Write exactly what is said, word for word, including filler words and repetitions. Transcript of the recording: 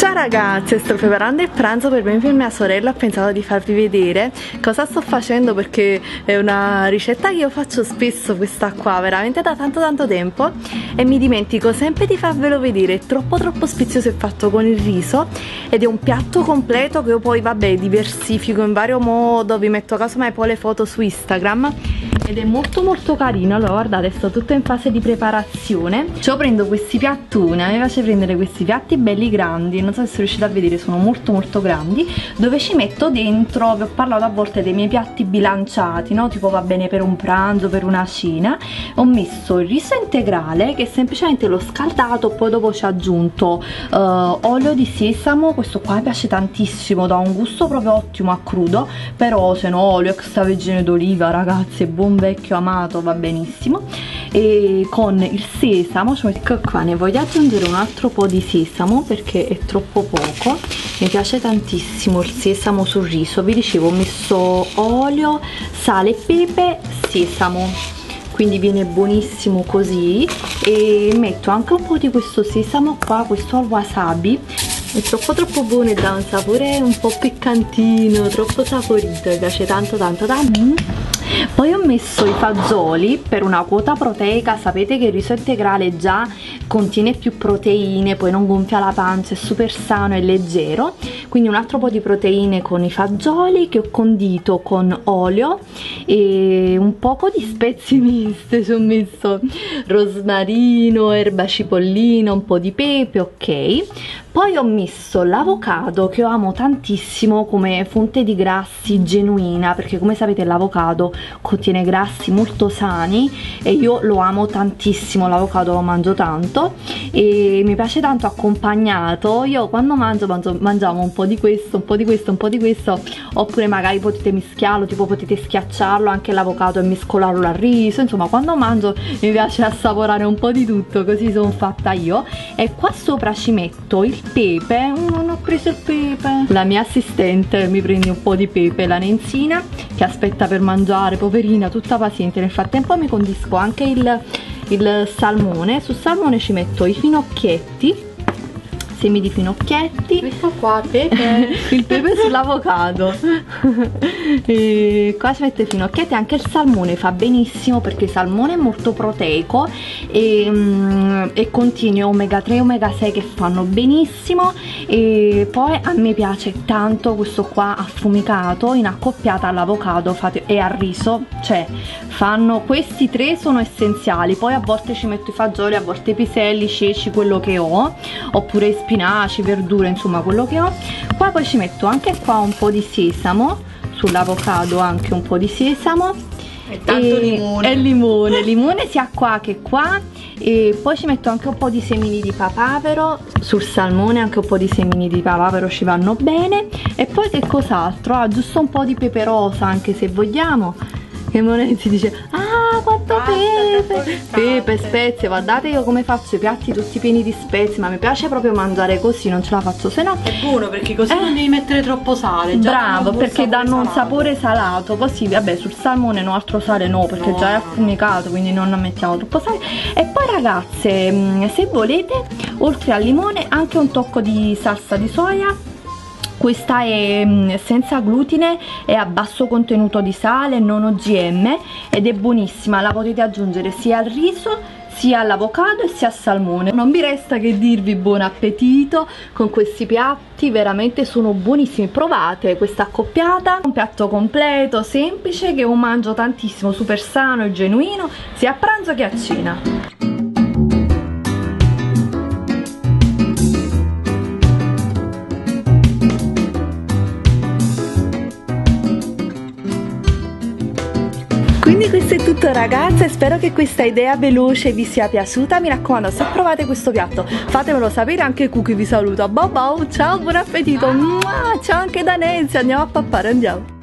Ciao ragazze, sto preparando il pranzo per me e per mia sorella. Ho pensato di farvi vedere cosa sto facendo perché è una ricetta che io faccio spesso, questa qua, veramente da tanto tanto tempo, e mi dimentico sempre di farvelo vedere. È troppo troppo sfizioso, è fatto con il riso ed è un piatto completo che io poi vabbè diversifico in vario modo, vi metto casomai poi le foto su Instagram ed è molto molto carino. Allora guardate, sto tutto in fase di preparazione. Cioè prendo questi piattoni, a me piace prendere questi piatti belli grandi, non so se riuscite a vedere, sono molto molto grandi, dove ci metto dentro, vi ho parlato a volte dei miei piatti bilanciati, no? Tipo va bene per un pranzo, per una cena. Ho messo il riso integrale che semplicemente l'ho scaldato, poi dopo ci ho aggiunto uh, olio di sesamo. Questo qua mi piace tantissimo, dà un gusto proprio ottimo a crudo, però se no olio extravergine d'oliva, ragazzi, è buon vecchio amato, va benissimo. E con il sesamo, cioè, ecco qua, ne voglio aggiungere un altro po' di sesamo perché è troppo poco, mi piace tantissimo il sesamo sul riso. Vi dicevo, ho messo olio, sale, pepe, sesamo, quindi viene buonissimo così. E metto anche un po' di questo sesamo qua, questo al wasabi, è troppo troppo buono e dà un sapore un po' piccantino, troppo saporito, mi piace tanto tanto tanto. Mm. Poi ho messo i fagioli per una quota proteica. Sapete che il riso integrale già contiene più proteine, poi non gonfia la pancia, è super sano e leggero, quindi un altro po' di proteine con i fagioli che ho condito con olio e un poco di spezie miste. Ci ho messo rosmarino, erba cipollina, un po' di pepe, ok. Poi ho messo l'avocado che io amo tantissimo come fonte di grassi genuina, perché come sapete l'avocado contiene grassi molto sani e io lo amo tantissimo, l'avocado lo mangio tanto e mi piace tanto accompagnato. Io quando mangio, mangio mangiamo un po' di questo, un po' di questo, un po' di questo, oppure magari potete mischiarlo, tipo potete schiacciarlo anche l'avocado e mescolarlo al riso. Insomma, quando mangio mi piace assaporare un po' di tutto, così sono fatta io. E qua sopra ci metto il pepe. Non ho preso il pepe, la mia assistente mi prende un po' di pepe, la Nenzina, che aspetta per mangiare, poverina, tutta paziente. Nel frattempo mi condisco anche il, il salmone. Sul salmone ci metto i finocchietti, semi di finocchietti, questo qua pepe il pepe sull'avocado e qua si mette i finocchietti. Anche il salmone fa benissimo perché il salmone è molto proteico e, um, e contiene omega tre e omega sei che fanno benissimo. E poi a me piace tanto questo qua affumicato in accoppiata all'avocado e al riso, cioè fanno, questi tre sono essenziali. Poi a volte ci metto i fagioli, a volte i piselli, ceci, quello che ho, oppure spinaci, verdure, insomma quello che ho. Qua poi ci metto anche qua un po' di sesamo, sull'avocado anche un po' di sesamo e tanto e, limone e limone, limone sia qua che qua. E poi ci metto anche un po' di semini di papavero sul salmone, anche un po' di semini di papavero ci vanno bene. E poi che cos'altro? Ah, giusto un po' di pepe rosa anche se vogliamo. Che Monenzi dice, ah quanto ah, pepe, pepe, spezie. Guardate io come faccio i piatti tutti pieni di spezie, ma mi piace proprio mangiare così, non ce la faccio se no. È buono perché così eh, non devi mettere troppo sale. Già bravo, perché danno salato. Un sapore salato. Così vabbè, sul salmone no, altro sale no, perché no, già è affumicato, quindi non mettiamo troppo sale. E poi ragazze, se volete, oltre al limone anche un tocco di salsa di soia. Questa è senza glutine, è a basso contenuto di sale, non O G M ed è buonissima. La potete aggiungere sia al riso, sia all'avocado e sia al salmone. Non mi resta che dirvi buon appetito con questi piatti, veramente sono buonissimi. Provate questa accoppiata, un piatto completo, semplice, che io mangio tantissimo, super sano e genuino, sia a pranzo che a cena. Quindi questo è tutto ragazze, spero che questa idea veloce vi sia piaciuta. Mi raccomando, se provate questo piatto fatemelo sapere. Anche Cookie vi saluta, ciao ciao, buon appetito, ciao, ciao anche da Nancy, andiamo a pappare, andiamo.